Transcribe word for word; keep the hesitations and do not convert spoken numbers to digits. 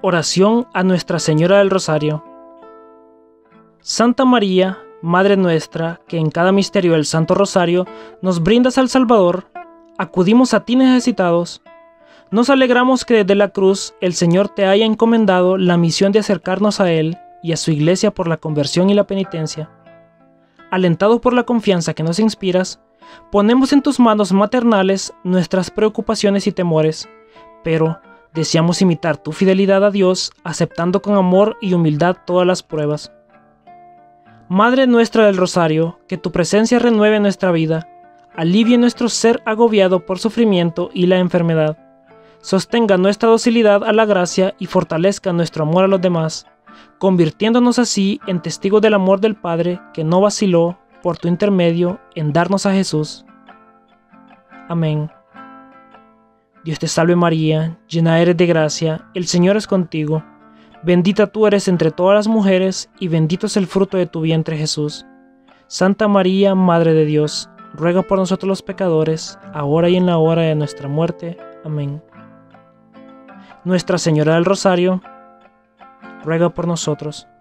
Oración a Nuestra Señora del Rosario. Santa María, Madre nuestra, que en cada misterio del Santo Rosario nos brindas al Salvador, acudimos a ti necesitados. Nos alegramos que desde la cruz el Señor te haya encomendado la misión de acercarnos a Él y a su Iglesia por la conversión y la penitencia. Alentados por la confianza que nos inspiras, ponemos en tus manos maternales nuestras preocupaciones y temores, pero deseamos imitar tu fidelidad a Dios, aceptando con amor y humildad todas las pruebas. Madre nuestra del Rosario, que tu presencia renueve nuestra vida, alivie nuestro ser agobiado por sufrimiento y la enfermedad, sostenga nuestra docilidad a la gracia y fortalezca nuestro amor a los demás, convirtiéndonos así en testigos del amor del Padre que no vaciló, por tu intermedio, en darnos a Jesús. Amén. Dios te salve María, llena eres de gracia, el Señor es contigo. Bendita tú eres entre todas las mujeres, y bendito es el fruto de tu vientre Jesús. Santa María, Madre de Dios, ruega por nosotros los pecadores, ahora y en la hora de nuestra muerte. Amén. Nuestra Señora del Rosario, ruega por nosotros.